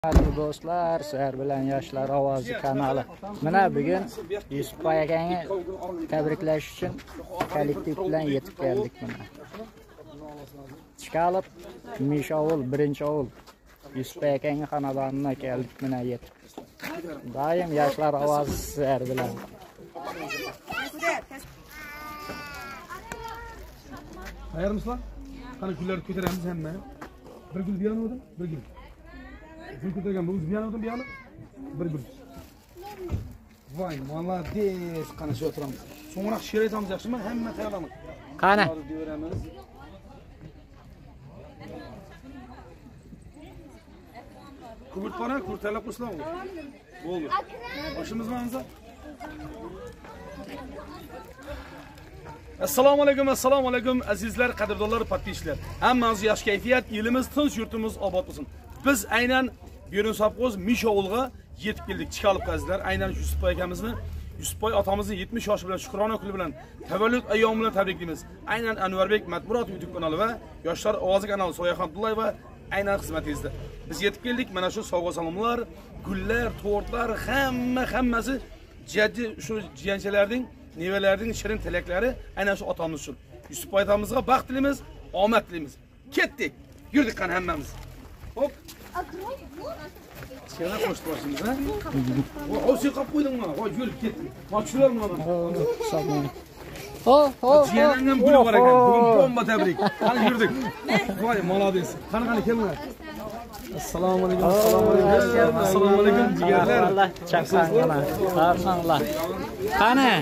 Hurmatli do'stlar, sizlar bilan Yoshlar ovozi kanali. Mana bugun Yusuf akani tabriklash uchun kollektiv bilan yetib keldik mana. Chkalov Mishovul birinchi ovul Yusuf akani xonadoniga keldik mana yetib. Doim Yoshlar ovozi sizlar bilan. Hayırmısınlar? Hani gülleri kötüremiz hemen. Bir gül bir yana oldu, bir gül. Gül kötürgen bu bir yana oldu bir yana. Bir gül. Vay malades. Kana şu oturam. Sonra şiir etamiz yaxşı mı? Hemen tayarlamız. Qani? Kuvvet bana, kurtarlap kuslam olur. Bu olur. Başımız manza. Assalomu alaykum azizlar, qadrdonlar, podpishchilar. Hammamiz yaxshi kayfiyat, elimiz tinch, yurtimiz obod bo'lsin. Biz aynan Bugun Sopqo'z Mishovulga yetib keldik. Chkalov azizlar, aynan Yusuf akamizni, Yusuf otamizni 70 yoshi bilan shukrona kuni bilan tavallud ayyomi bilan tabriklaymiz. Aynan Anvarbek Matbuot YouTube kanali va Yoshlar ovozi kanali Soyaxon Abdullayeva aynan xizmatingizda. Biz yetib keldik. Mana shu sovg'a salomlar, gullar, tortlar, hammasi jaddi shu jiyanchalarning nevalarning shirin tilaklari aynan shu otamiz uchun. Yusuf otamizga baxt tilaymiz, omad tilaymiz. Ketdik. Yurdik qani hammamiz. Hop. Sen qo'shib boshimiz, ha? O siqab qo'ydingmi? Voy, yurib ketdik. Qochurlar mana. Jiyanangam guli bor ekan. Bugun bomba tabrik. Qani yurdik. Voy, malades. Qani kelinglar. Assalomu alaykum. Assalomu alaykum jigarlar. Allah chaqsanglar. Qarsanglar. Qani?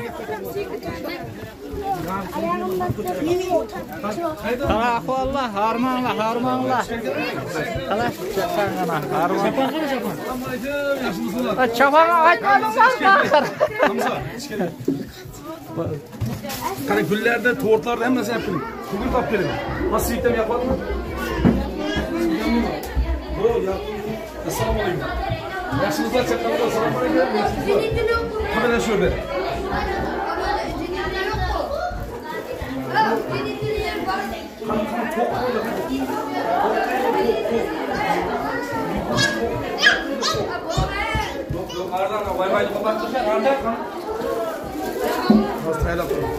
Qara ahvollar, harmonlar. Qala chaqsanglar. Harmon. Assalomu alaykum. Yaxshimisizlar? Chaqanga aytmadinglar. Qani gullarda, tortlarda hammasini yapdim. Bugun topib keling. Nasıl yetim yapmadingmi? Assalomu alaykum. Yaxshimisizlar? Chaqanga assalomu alaykum. Qani shurda. Ardan vay kapatmışlar. Ardan kan. Nasıl hayal yaptın?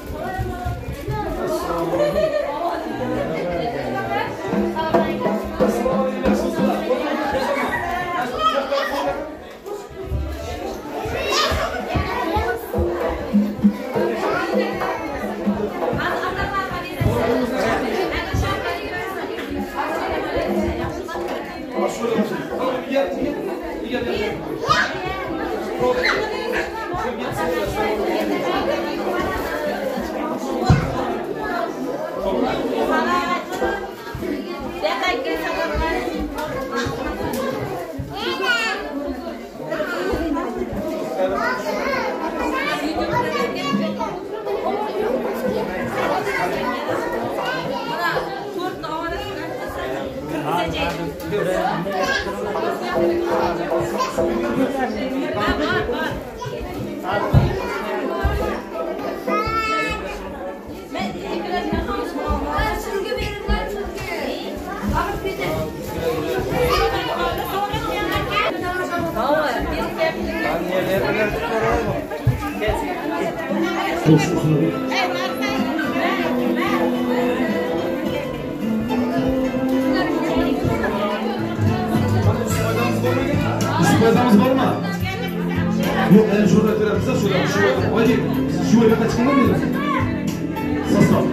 Ispadamız var mı? Yok, ben şurada terapisa şurada. Hadi, şu evde çıkma mı? Sasal.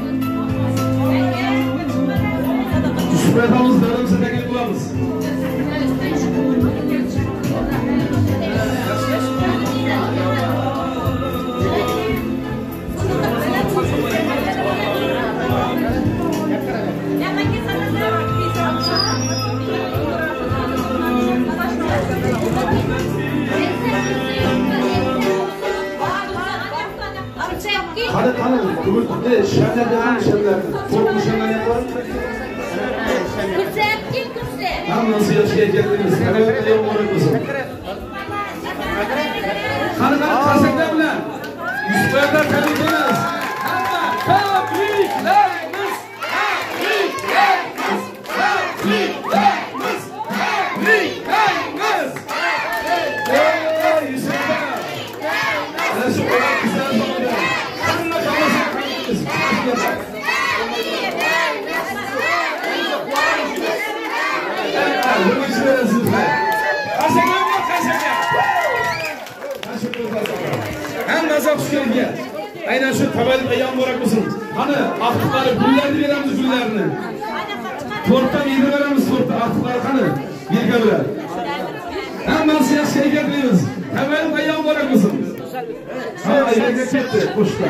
Ispadamız darımıza tekrar bulamız. Hadi, kıvırtıkta şenlerde hangi şenlerde? Korkmuş şenler yapar. Tam nasıl yaşaya geldiniz? Hemen de yok olarak mısın? Hadi, kasıklar bile. Yüzüklerden tabikleriz. Tabriklerimiz. Aynen şu tavallık ayağım bırak mısın? Hani aktıkları güllerini veremiz güllerini. Torttan yedi veremiz torttan aktıkları hani bir göbler. Hemen siyasi şey getiririz. Tavallık ayağım bırak mısın? Ha ayağım geçetti kuşta.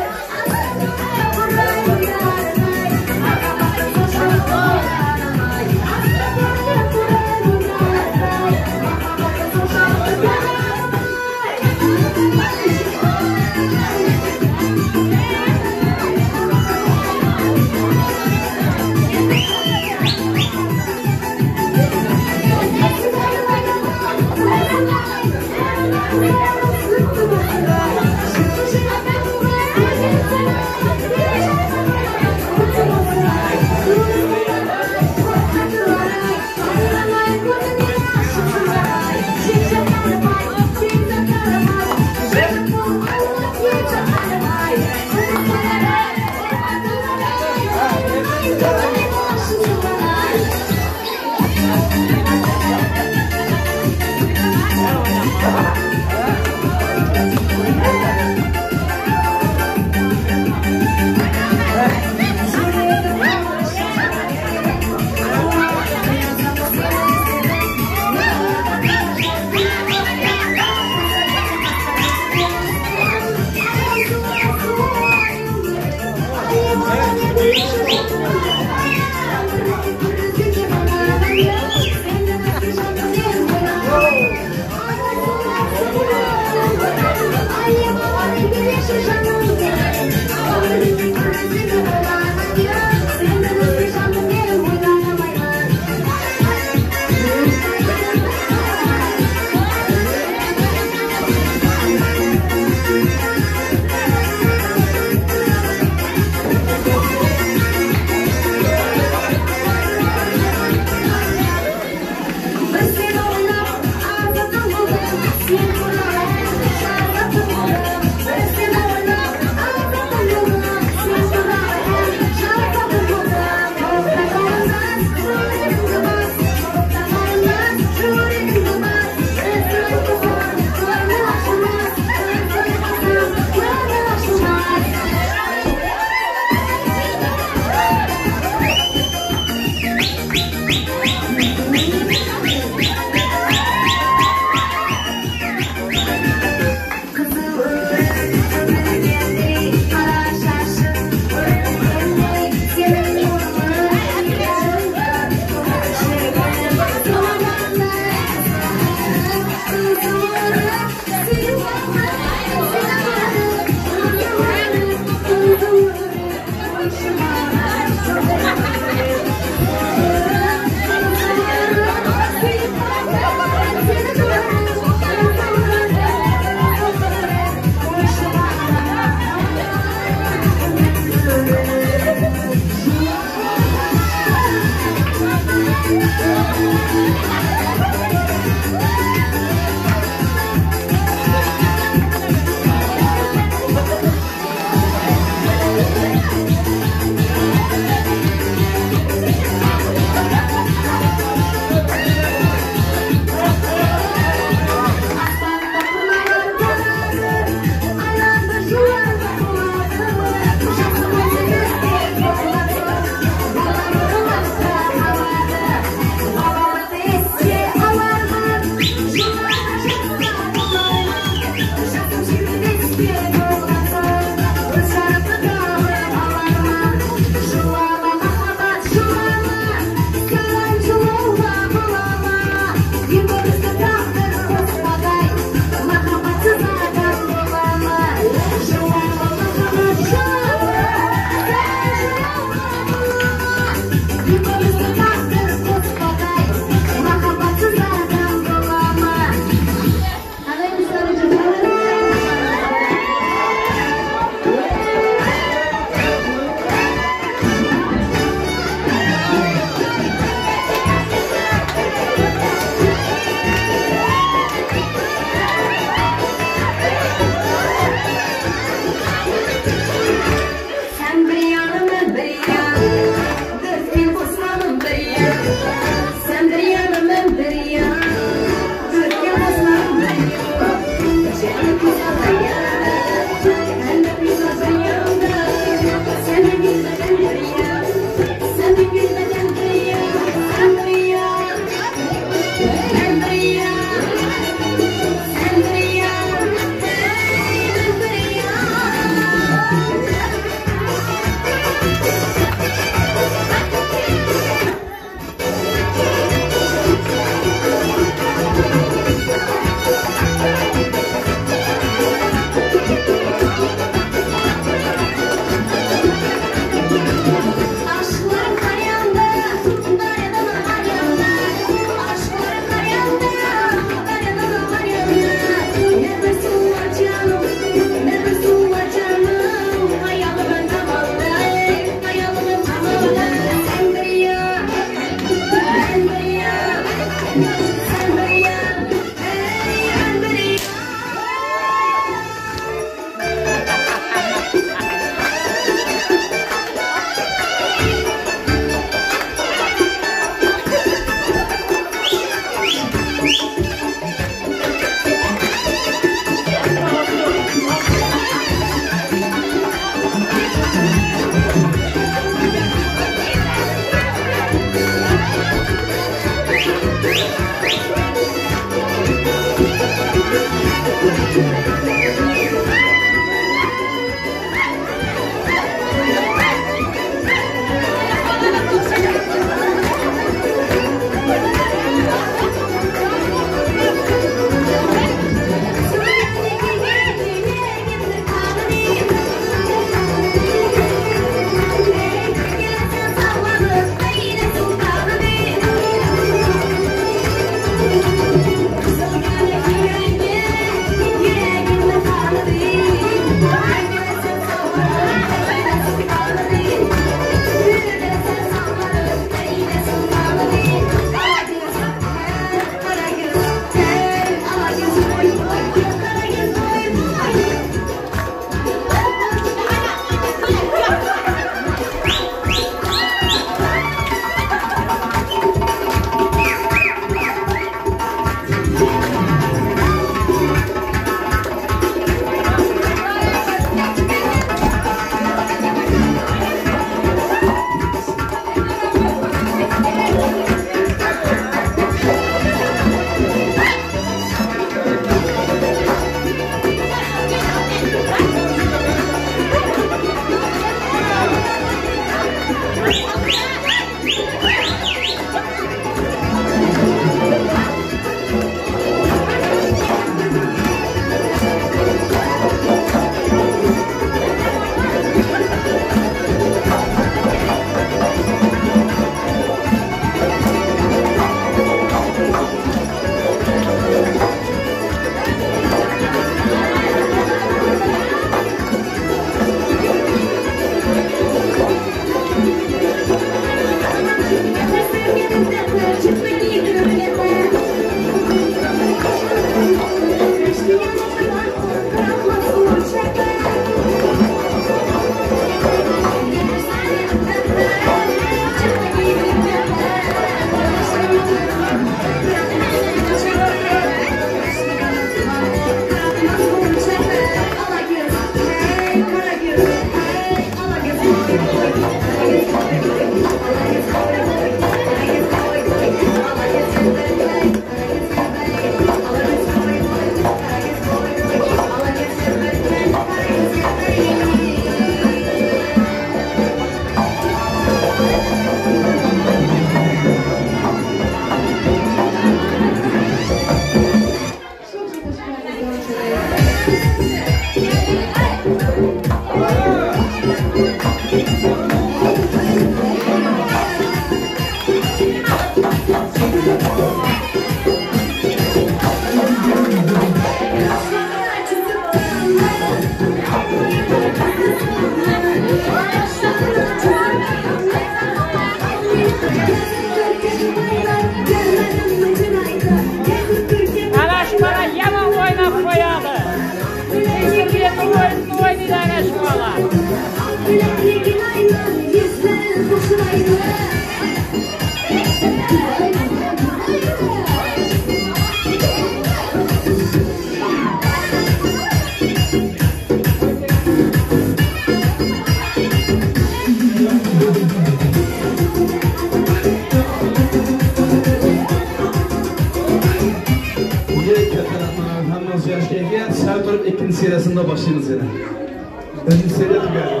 Seriyasında başlayınız yine. Birinci seriye tükelim.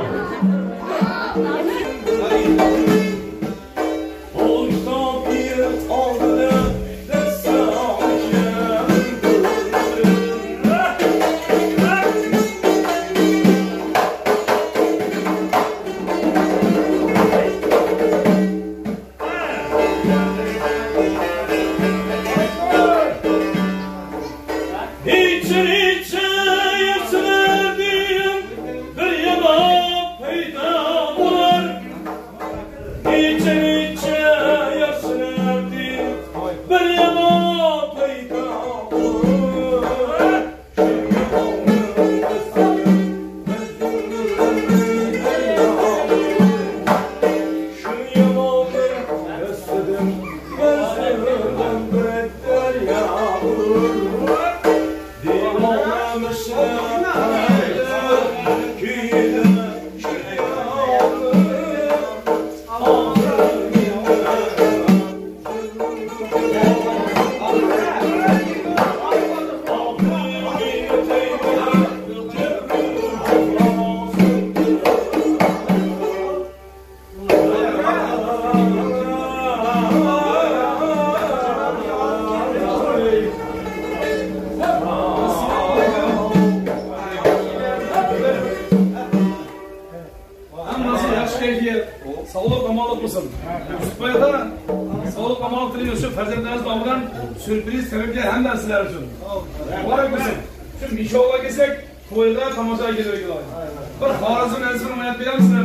Thank you. farzandlarınız nomidan sürpriz tebrik hamda sizlar uchun. Muborak bo'lsin. Shu Misho'ga kelsak, to'yga tomosha kelib keladi. Bir Xorazm ansini o'ynab beramiz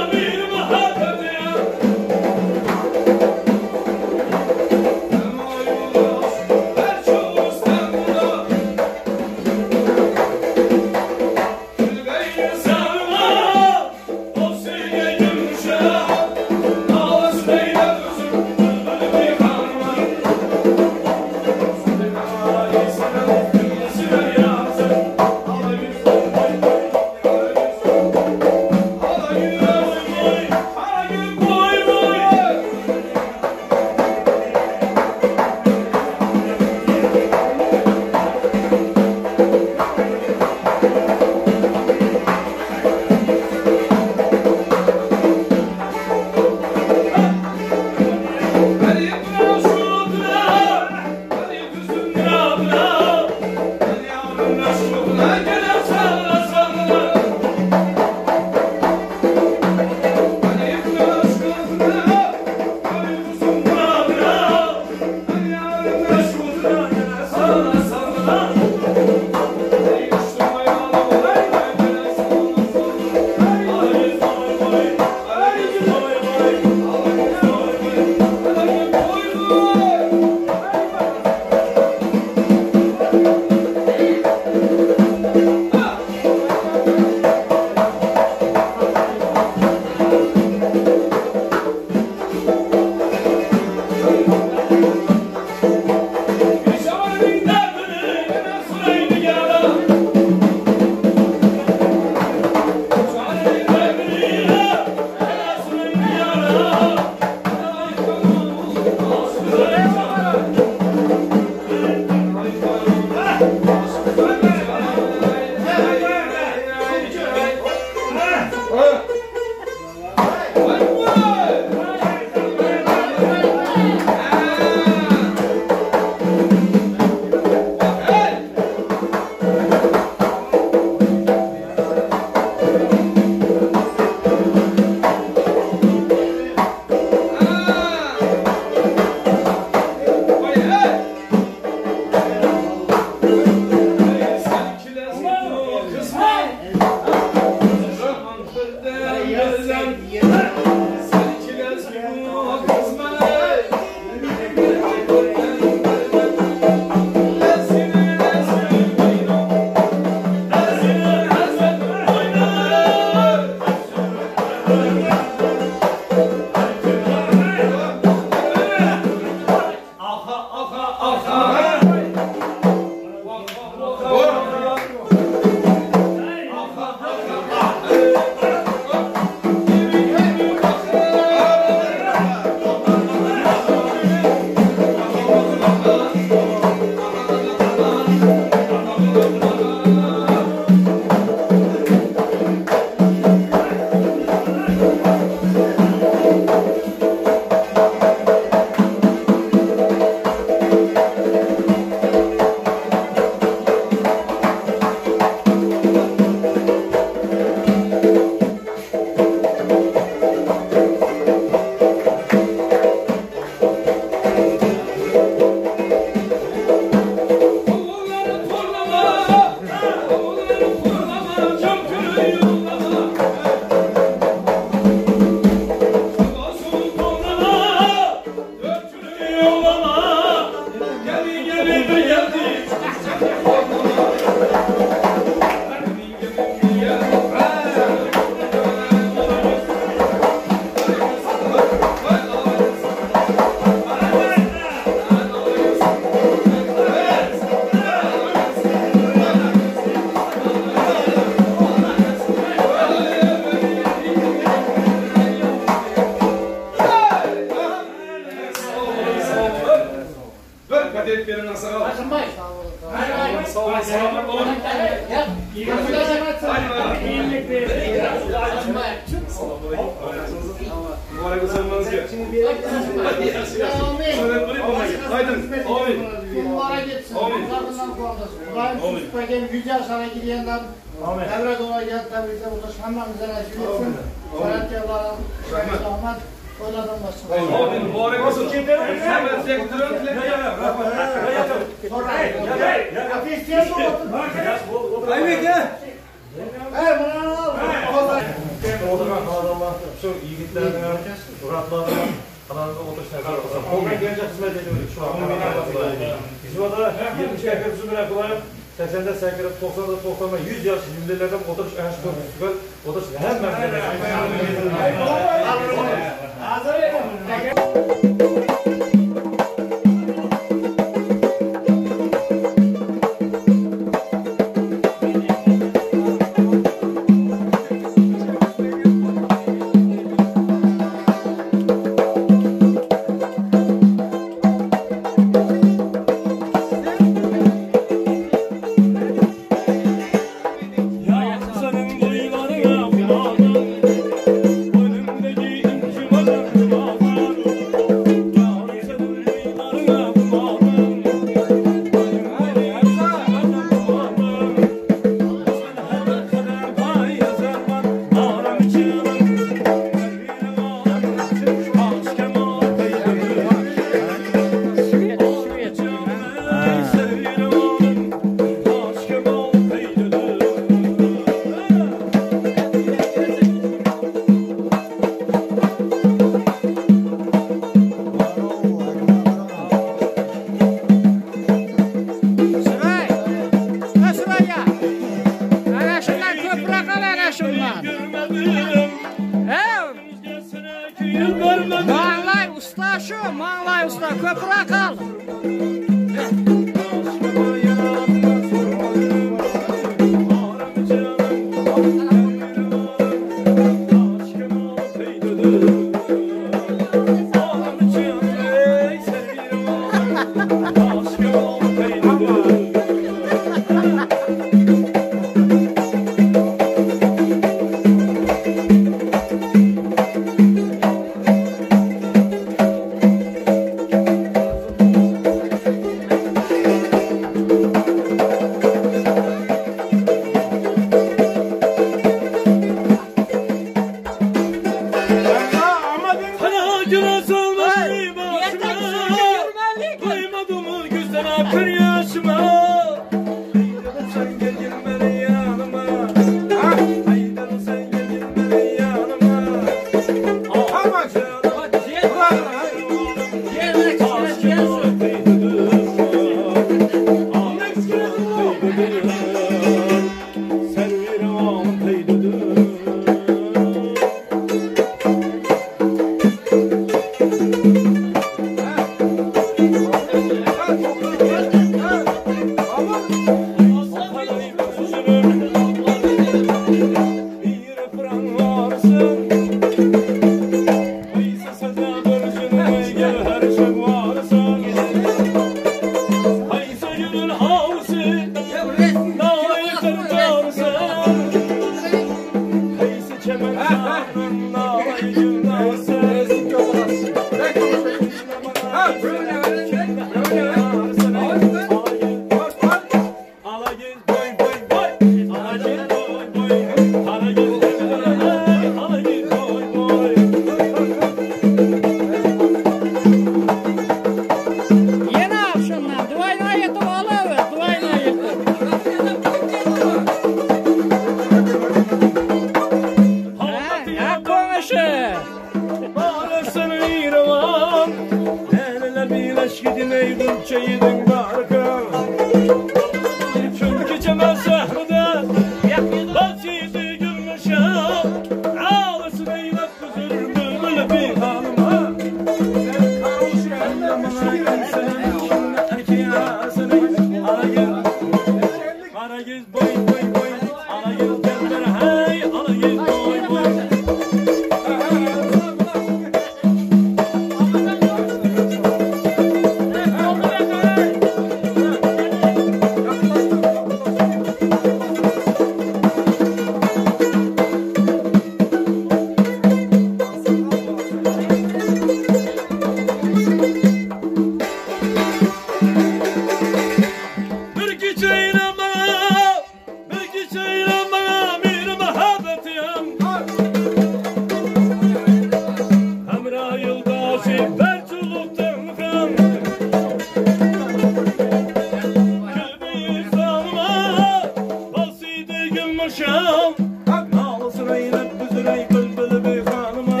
gülmüşüm Nalısına inip büzürey bülbülü bir hanıma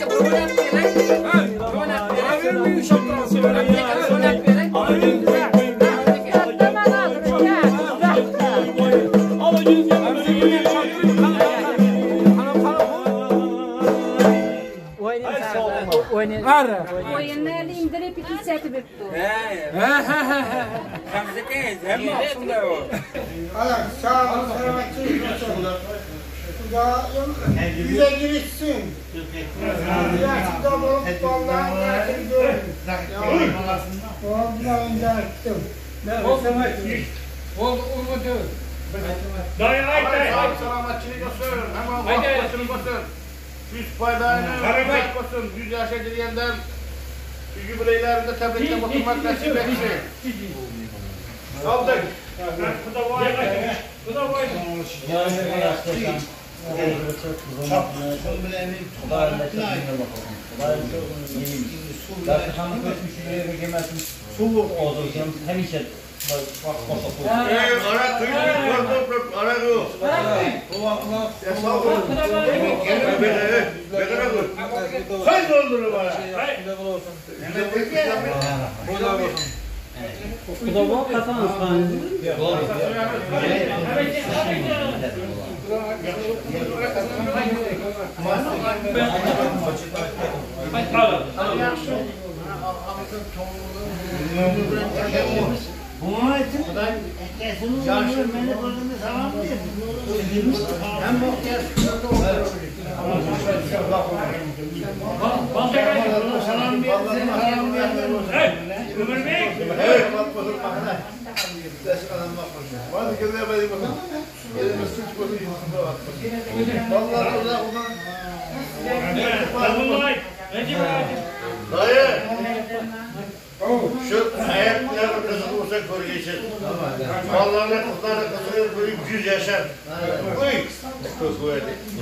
Oyunlarda indirip iki seti bitti. Hala sağ ol, selametçi. Bize girişsin. Yaşıda bulup vallahi yakın görün. Vallahi önce açtım. Dayı ay dayı Selametçilik olsun. Hemen vakfasını basın. 100 paydayını basın. 100 yaşa giriyenden jubileylerinde tebrikle oturmak nasip etsin. Aldık. Bu da vay bu da vay Ara kıyım, ara kıyım. Kay doldurur bana. Bunun için yaşlı beni koyduğunda tamam mı? Hem bu Ömür Bey. Evet. Bazı kızlar böyle bakın. Elime suç bakın. Vallahi Allah dayı. Şu hayatlar kızı olsa göreceğiz. Vallahi kızlar kızı böyle 100 yaşar. Uy. Kız böyle.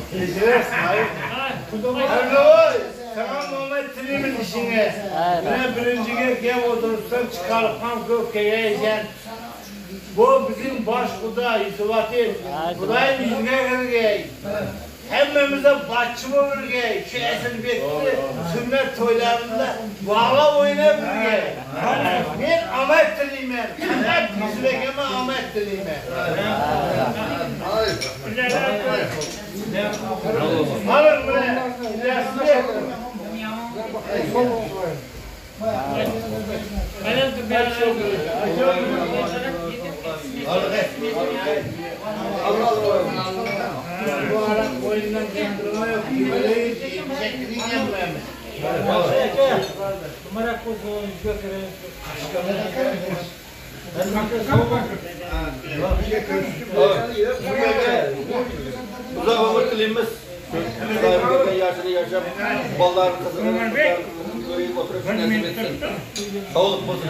Erdoğan. Tamam Mehmet Tili'nin işine. Ne birinciye gel oturursan çıkarıp ham kökeye yiyeceksin. Bu bizim baş kuda, İzvat'ın. Kudayın yüzüne gelgey. Hemmemize bahçı olur gey. Şu esin bekti, sünnet toylarında bağla oynayabilir gey. Ben Ahmet Tili'yim ben. Ahmet Yüzürekeme Ahmet Tili'yim ben. Alın buraya. İlerisinde. Bu ara oyundan kendime yok. Böyle çektireceğim ben. Numara koyduğun götürün. Uzak ömür dilimiz. Sahibi yaşını yaşam. Ballar kızını göreyim oturup nasip etsin. Sağlık olsun.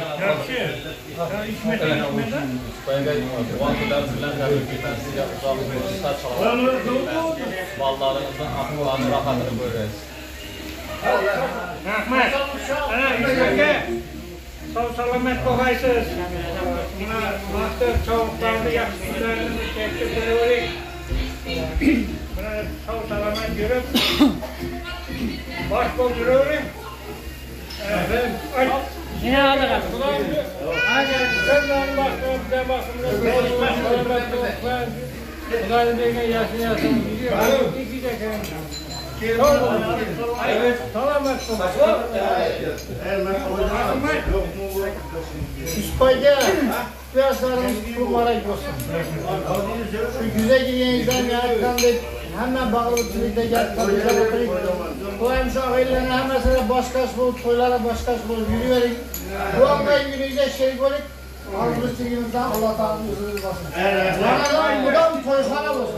Ballarınızın akıllarını rahatını görürüz. Rahmet. Sağ selamet kovaysız. Master çavuklarını yakışıklarını çekip görüyoruz. Sağ selamet görüp baş dolduruyoruz. Ne alır? Hadi senden başlayalım bize bakımda. Kudayın beyine yaşını gidiyor. İki de evet, selamet İspanya piyasalarımız kurmara olsun. Şu güzel giren insan yaratan da hemen bağlı tülükte gelip kalacak oturup bu hemşire ailelerine hemen başkası bulup toylara başkası bulup yürüyerek bu anda yürüyecek şey görüp ağzını silgimizden Allah Teala'nın yüzünü basın. Bana buradan toyfana olsun.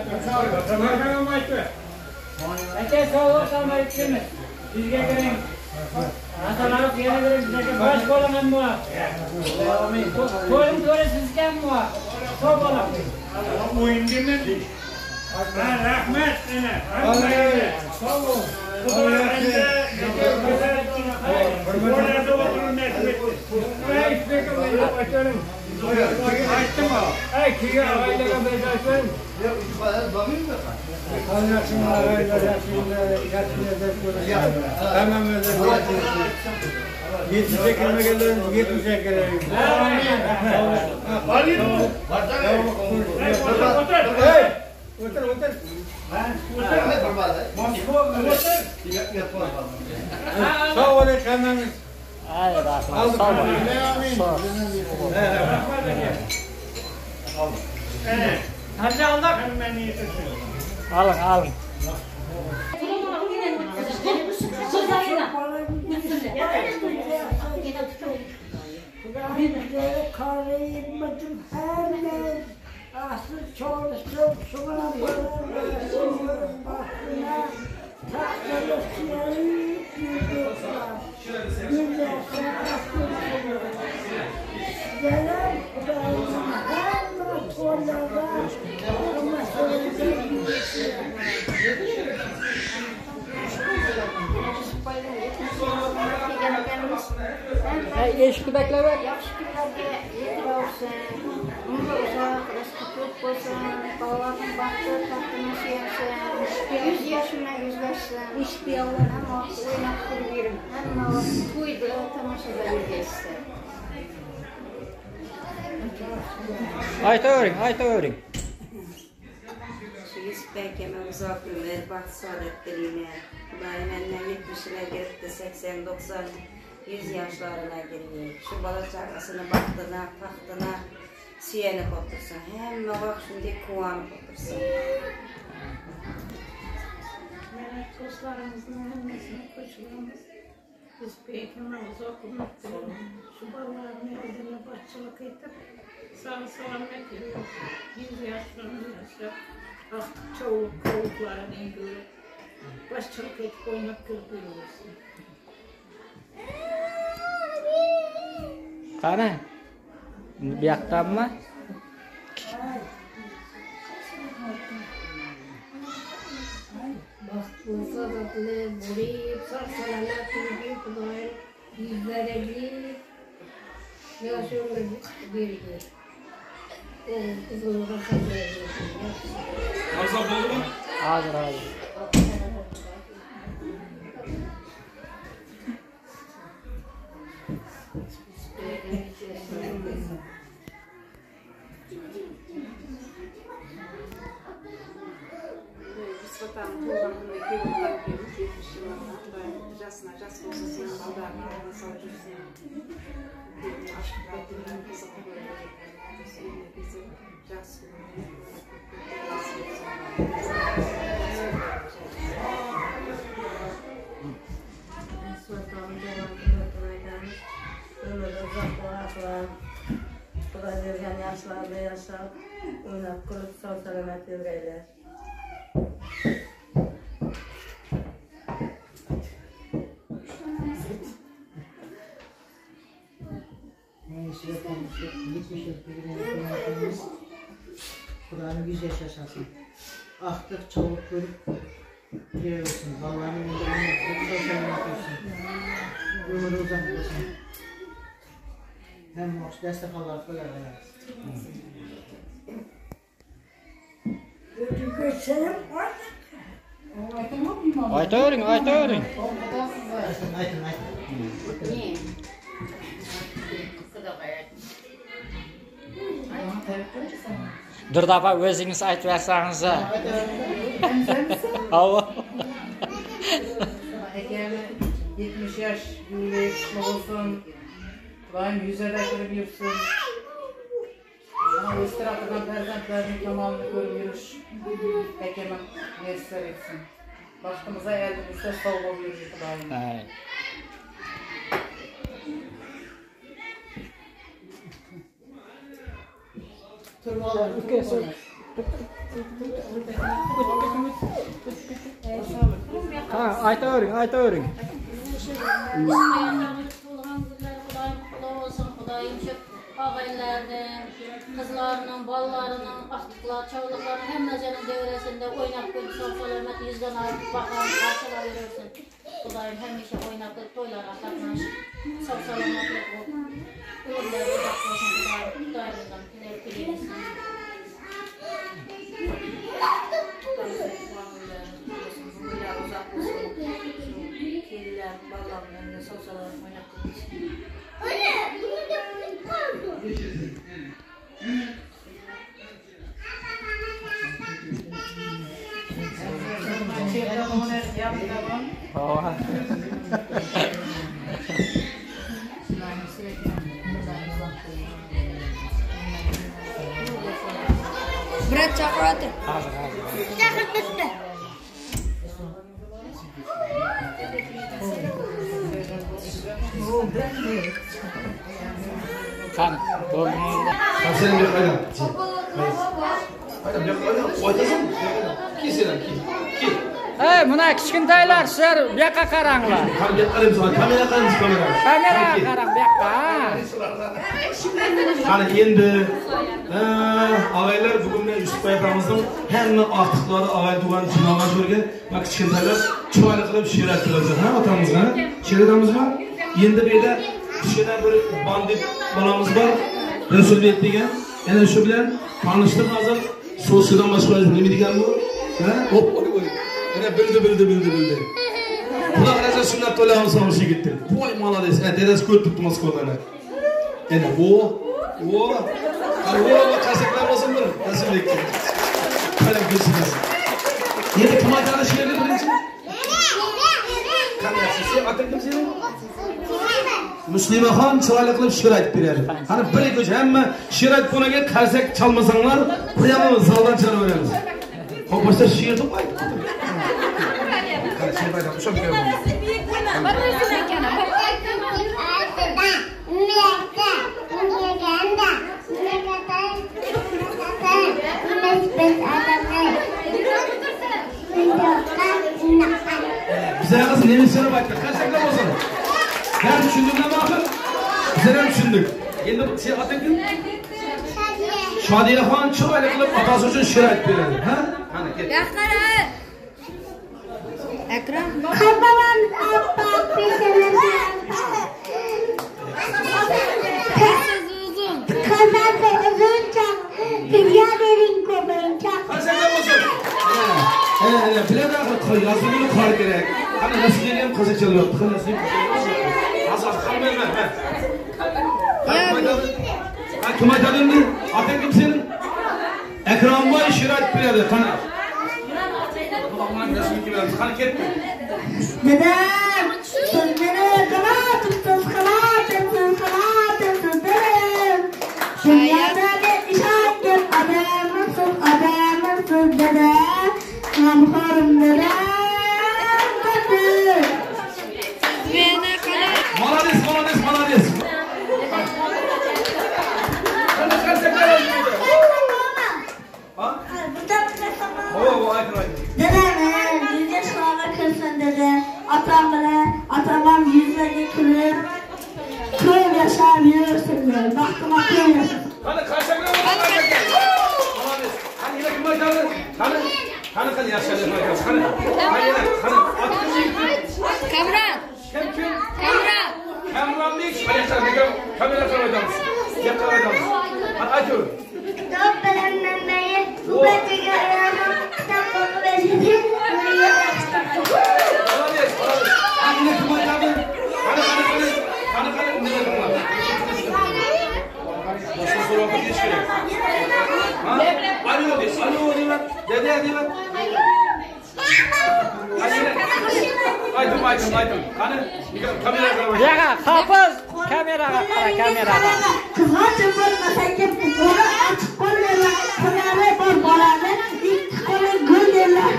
Eke soğuk ama içimiz. Bizge girin. Atalarız yere girin. Bizge baş bolun hem bu. Koyun göre sizken bu. Çok bolun. Bu indimin. Rahmet yine. Sağ olun. Orada oturun nesbeti. Ben istedim açalım. Aytdim o. Ey kiga aylaga bezaysan. Kaynaşın aylar yaşında yaşında ko'rishadi. Hamma o'zi 70 kelmaganlar 70 kerak. O'tir. Sağ olun hammamiz. Ay rahmat. Sağ olun. Hadi aldık. Alın. Kahveyim hemen asıl çalıştım şuna bakıyorum baktığına tahtalı siyahı gidiyorlar. Güzel gelen hemen kollara ama söyleyecek Eşki bekle ver. Yaxshi kunlarga yetib olsin. Umri uzoq, rizqi ko'p bo'lsin. Bolalarning baxti taqdimi suyansin. 100 yosh bilan yuzlashsin. Ishtiyoqlar hamma vaqt o'ynab kulib yurib, hamma vaqt to'yda tomoshalar yurgazsin. Aytavering. Shu Yusuf akama uzoq umr, baxt saodat tilayman. Xudoyim mendan 70larga o'tdi, 80-90 100 yoshlarına gireyim. Şu bola chaqasini baxtini, taxtini suyanib o'tirsin. Hamma vaqt shunday quvonib o'tirsin. Mana do'stlarimizning hammasini qo'shilamiz. Biz peygamber uzoq umr tilayman. Shu bolalarni o'zini boshchilik etib, sog' salomat yurib, 100 yoshlarni yashab, baxtli cho'luk-qo'liqlarini ko'rib, boshchilik etib o'ynab kulib yursin. Qani? Bu yoqdanmi? Baxtli, saodatli, bo'lib, sog'-salomat yurib, Xudoyim yuzlariga yosh umr bergan. Qizilga qanday Arzu bo'ldimi? Hozir. Vatan tuğlan kılmayı kıyımlar gelmiş, 70 yıllardan jasına jas olsa senin baldarına ağına savcısın. Aşk bekleyen kızı böyle seninle bizi jas Sultanın devamını oturaydan ömürde uzaklığa Xudoy bergan yoshlarda yashab, o'ynab kulib, sog' salomat yurgaylar. Xudoning 100 yosh yashasın. Aqtiq çoluk ko'rib yuraversin. Bolalarning umrini ko'p salomat bo'lsin. Umri uzoq bo'lsin. Hamma o'z dasturxonlar qo'yadi. Aytavering. Aytın. Durdapa o'zingiz aytib bersangiz. Ava. Akam 70 yosh yo'lib olsun. Xudoyim yuzada kirib yursin. O'z tarafidan farzandlarning kamolini ko'rib yurish akama muyassar etsin. Baxtimizga eldimizda sog' bo'lib yursin Xudoyim. Aytavering. ağaylarının, kızlarının, ballarının, aktıklar, çavlıkların hemmesenin devresinde oynap koyup sağ-salamet yüzden alıp bakan, karşıla verirsin. Kudayım hemişe oynap koyup toylara katmış, sağ-salametlik olup, ölümleri uzak olsun Kudayımızdan, dileriz. Böyle uzak olsun, kediler, balların önünde sağ-salamet oynap koyup. Berat coklat. Kan, dolmayında. Sen bir aydan. Aydan bir aydan. Oytasın. Kesin ki. Hey, buna kichkintaylar sizlar bu yoqqa qaranglar. Kamera qaraymiz, kamera qaraymiz, kamera. Kameraga qarang bu yoqqa. Qani endi ağaylar bugun Yusuf akamızning hamma ortiqlari ağay tugan jinoga ko'rgan va kichkintaylar chiroyli qilib she'r aytdilar, ha otamizga. She'r aytamizmi? Endi bu yerda kichkina bir bandit bolamiz bor, Rasulbek degan. Yana shu bilan tanishdim hozir. So'zdan boshqa nima degan bu? Ha? Hop, oy. Yana bildi. Xudo xolasa sunnat to'lamiz olishga ketdi. Voy, молодец. Dedasi ko'p tutdi Moskvadan. Yana o kasaklar olsun bir Rasulbek. Qalam ko'rsiniz. Endi kim aytadi she'rni birinchi? Qanday sen otang kim sening? Muslimaxon chiroyli qilib she'r aytib beradi. Qani bir ko'ch hamma she'r aytib qarsak chalmasanglar, qo'yamiz zaldan chalaveramiz. Xo'p, bo'lsa she'rni aytib qo'ying. Qani she'r aytib o'sha bir gap. Bize kız nemisine baktık. Kaçaklar olsun. Ben düşündüğümden bakın. Bize de düşündük. Şimdi sen atın kim? Şadiye Xon chiroyli qilib otasi uchun she'r aytib beradi. Ha? Qani ket. Yaqara. Akram. Xabaram appa pesanaga. Kazası uzunca. Kıya verin kobayınca. Kaçaklar olsun. Bilen akıl yazılıyor kar gerek. Hani nasıl geleyim kazak çalıyor. Nasıl? Azaz kalmayın ben. Kim aytadın mı? Atın kim senin? Ekran var she'r aytib beradi. Qani. Allah'ım nasıl kim beradi? Qani ketdi. Dedem, sözleri kanatımsız kanatımsız dedem. Dünyada bir işaret adamımsın dedem. Namharım dedem. Молодец. Dedem, 100 yaşlarına kırsın dede. Atamam yüzlerine kırır. Köy yaşar yürürsün diyor. Baktım köy yaşar. Hadi kaçaklar olsun. Молодец. Hani yine kim aytadı? Hani yaşadı. Hani atın Kamran. Kim? Kamran değil. Kamera koyacağız. Yakalayacağız. Hadi açıyorum. Dobbelen memmeyi, bu betege ayağıma, taponu bezidi, buraya yakıştırdım. Молодец. Hani yine kim aytadı? Hani ne dedim lan? Başka soru okuyup geç gerek. Alo değil mi? Dede değil mi? Aytım. Qani kameraga qarang. Yaga, hafız. Kameraga qara, kameraga. Kızlarca bo'lmasangiz, ona açık qo'l berlar, qo'llari bor bolani, ikki qo'li gul derlar.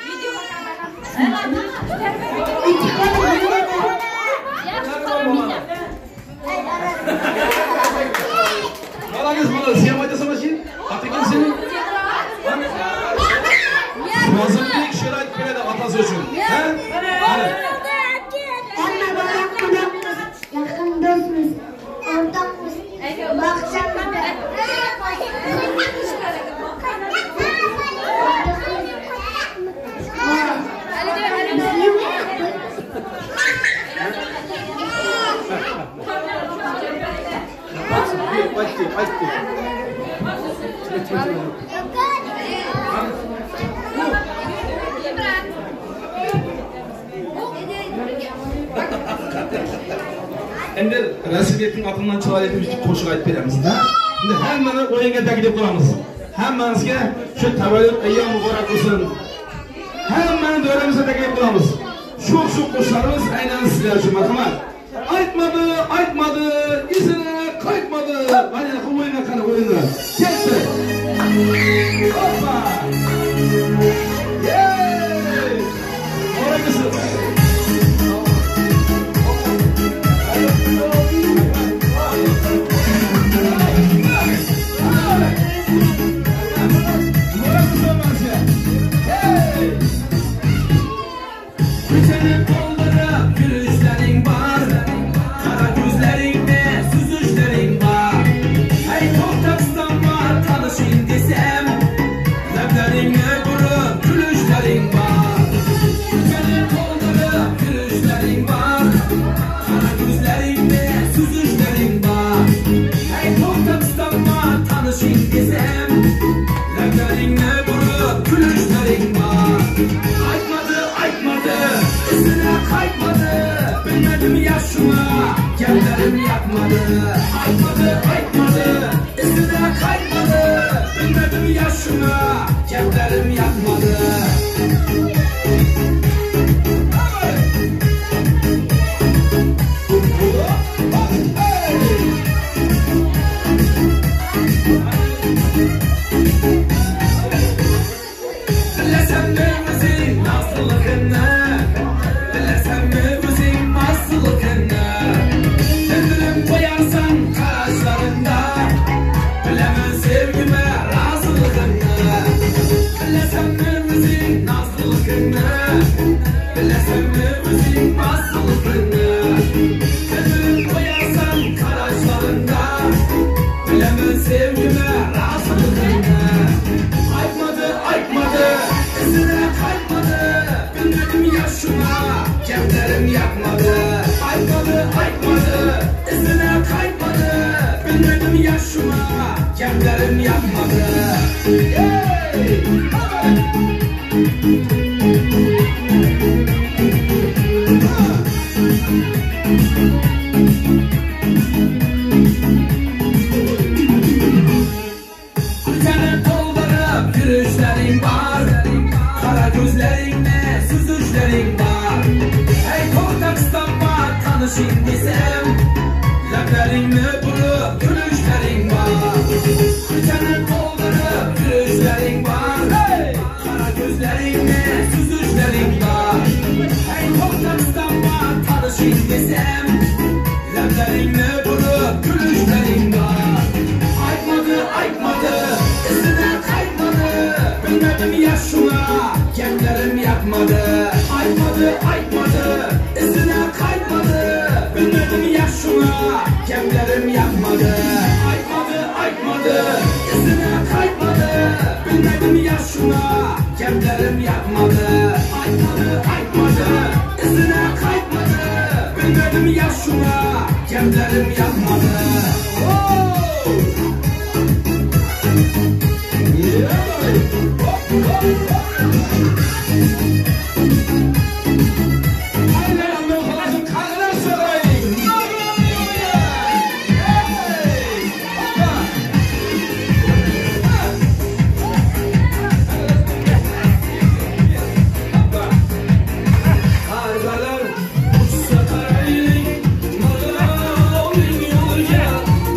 Ikki qo'li gul derlar. Молодец. Sen aytasan shin? Atın senin? Rasulbek she'r aytib beradi otasi uchun. Ha? Hamma bola qudamiz, yaqin do'stmiz, o'rtoqmiz. Baxcha endi Rasuliyetning aqlından chiroyli etib qo'shiq aytib beramiz da. Endi hammani o'yinga taklif qilamiz. Hammangizga shu tavallud ayyom muborak bo'lsin. Hammani davramizga taklif qilamiz. Shu qo'shiqlarimiz aynan sizlar uchun marhamat. Aytmadi, izini qaytmadi. Mana bu o'yinga qani o'yinlar. Ketdi. Hoppa. Yey! Oraqasi. Kendilerim yapmadı, aytmadı, izine kaymadı. Bilmedim yaşımı, kendilerim yapmadı. Bilesem mi müziğin nasıllıkını, bilesem mi müziğin nasıllıkını. Koyarsan kaşlarında, bilemem sevgime razılığını. Bilesem mi müziğin nazlılıkını, bilesem mi müziğin nazlılıkını. Kendini koyarsan kaşlarında, bilemem sevgime razılığını. Aytmadı, izine kaymadı. Bilmedim yaşıma, kemlerim yakmadı. Aytmadı, izine kaymadı. Bilmedim yaşıma, kemlerim yakmadı. Seni doldurup yürüyüşlerin var, kara gözlerinle süzüşlerin var. Hey Kortakistan'ma tanışayım desem, lablarını vurup gülüşlerin var. Seni doldurup yürüyüşlerin var, kara gözlerinle süzüşlerin var. Hey Kortakistan'ma tanışayım desem, lablarını vurup gülüşlerin var. Aytmadı, izine kaymadı. Bilmedim yaşıma, kemlerim yakmadı. Aytmadı, izine kaymadı. Bilmedim yaşıma, kemlerim yakmadı. Aytmadı, izine kaymadı. Bilmedim yaşıma, kemlerim yakmadı. Aytmadı, izine kaymadı. Bilmedim yaşıma, kemlerim yakmadı. Kargalar uçsa karayın, mağara olayım yolca.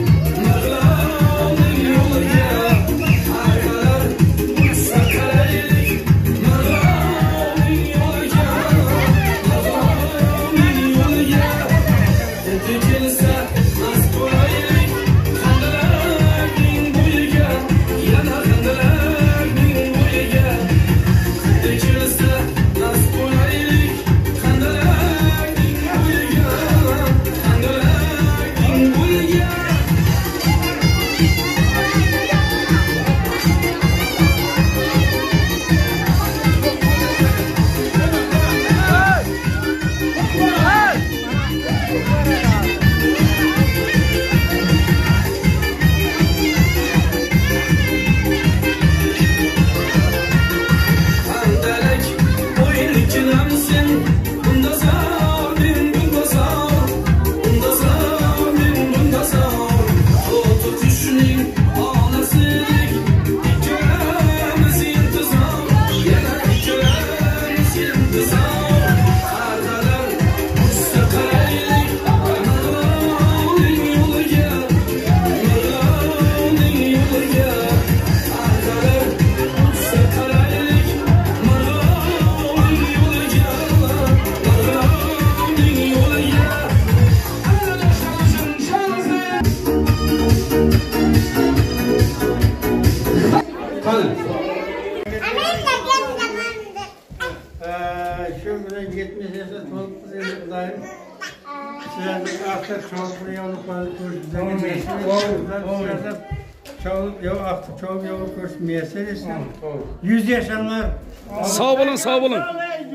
Şu bilen 70 yaşa tolup kızıylıklayım. Sizlerden artık çoğunluğu yolu koşmuşlar. Çoğunluğu yok artık çoğunluğu yolu koşmayasınız. 100 yaşanlar. Sağ olun, sağ olun.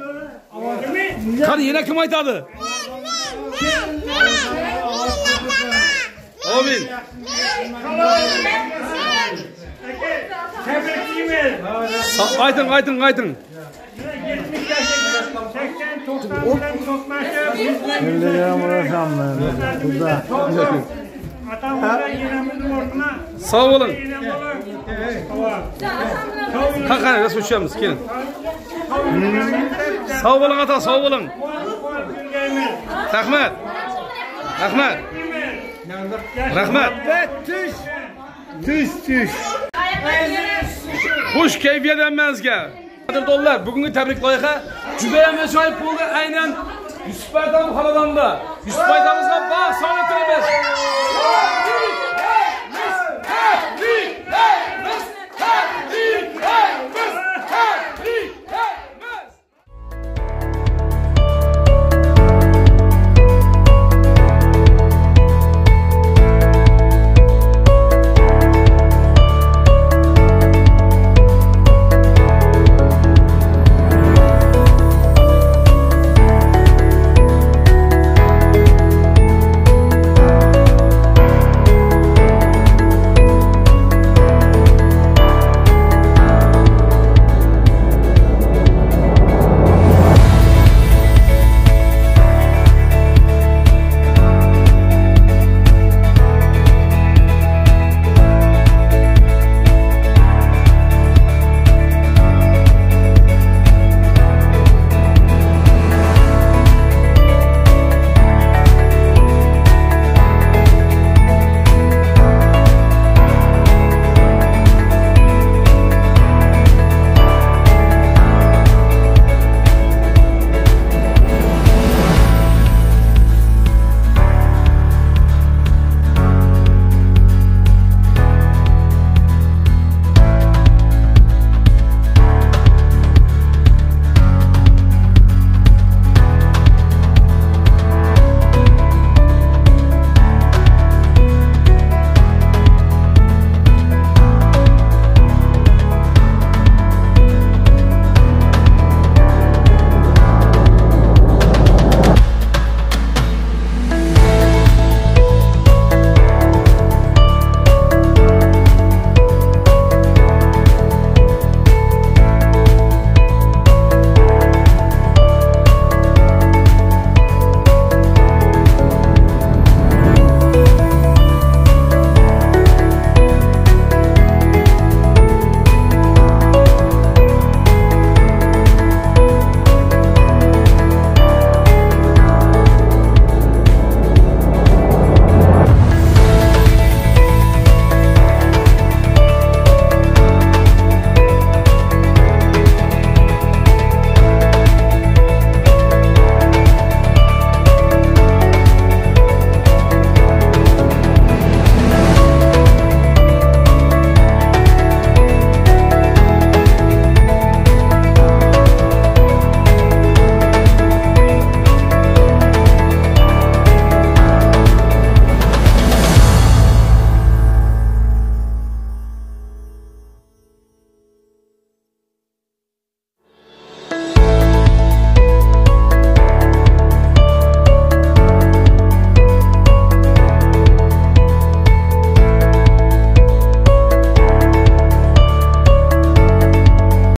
Qani yana kim aytadi? Amin. Aytın, aytın, aytın. 70 yaşa 80 90'dan toplaşıp Şimdi yağmurasam ben. Burada. atamızdan yenemizin ortuna Sağ olun. yenem olur. Kalkın, nasıl uçacağımız? Gelin. Sağ olun ata, sağ olun. Rahmet. Rahmet. Rahmet. Tüş. Xush kayfiyat emasga. Qadrdonlar, bugungi tabrik loyiha juda ham ajoyib bo'ldi. Aynan Yusuf Baytam xonadonida. Yusuf Baytamizga bog' sog'lik tilaymiz.